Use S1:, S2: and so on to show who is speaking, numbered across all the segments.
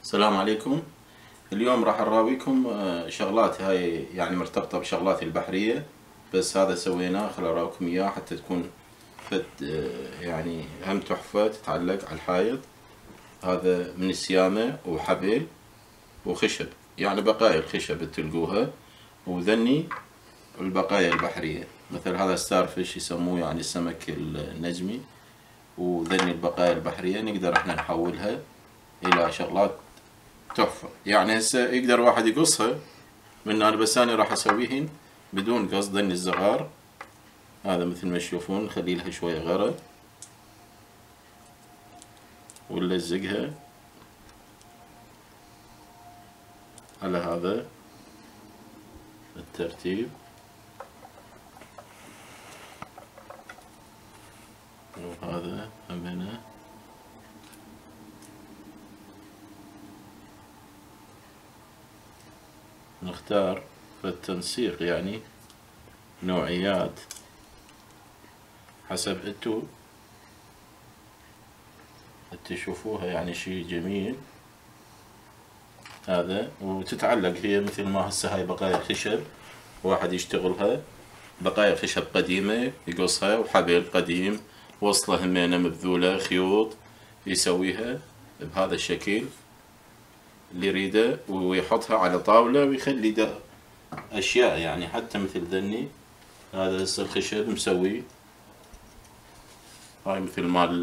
S1: السلام عليكم. اليوم راح اراويكم شغلات هاي يعني مرتبطة بشغلاتي البحرية، بس هذا سويناه خل اراويكم اياه حتى تكون فد يعني هم تحفة تتعلق على الحائط. هذا من السيامة وحبل وخشب، يعني بقايا الخشب تلقوها، وذني البقايا البحرية مثل هذا ستارفش يسموه يعني السمك النجمي، وذني البقايا البحرية نقدر احنا نحولها الى شغلات تحفة. يعني هسه يقدر واحد يقصها من هنا، بس انا راح اسويهن بدون قص ذني الصغار. هذا مثل ما تشوفون نخلي لها شوية غرة ونلزقها على هذا الترتيب، وهذا هم هنا. نختار في التنسيق يعني نوعيات حسب انتو تشوفوها يعني شي جميل هذا. وتتعلق هي مثل ما هسه هاي بقايا خشب واحد يشتغلها، بقايا خشب قديمة يقصها، وحبل قديم وصلة همينة مبذولة خيوط يسويها بهذا الشكل اللي يريده، ويحطها على طاولة ويخلي ده أشياء يعني حتى مثل ذني. هذا هسه الخشب مسوي هاي مثل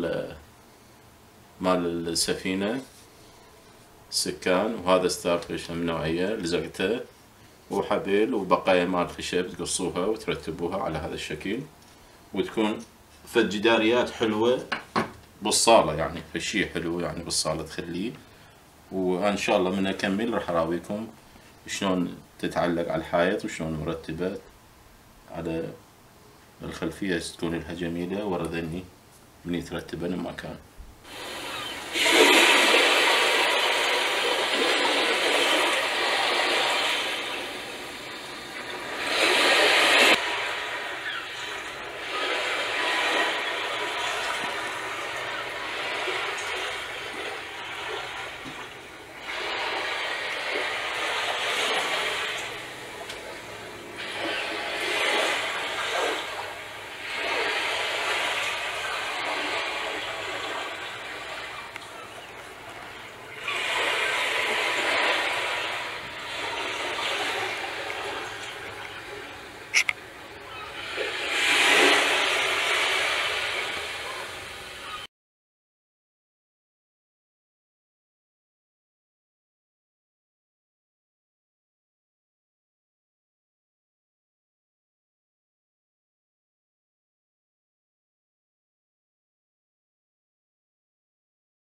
S1: مال السفينة السكان، وهذا ستارفش من نوعية لزقته، وحبل وبقايا مال خشب تقصوها وترتبوها على هذا الشكل، وتكون فد جداريات حلوة بالصالة، يعني فشي حلو يعني بالصالة تخليه. وان شاء الله من اكمل راح اراويكم شلون تتعلق على الحائط وشلون مرتبة على الخلفية تكون لها جميلة ورا ذني من يترتبن بمكان.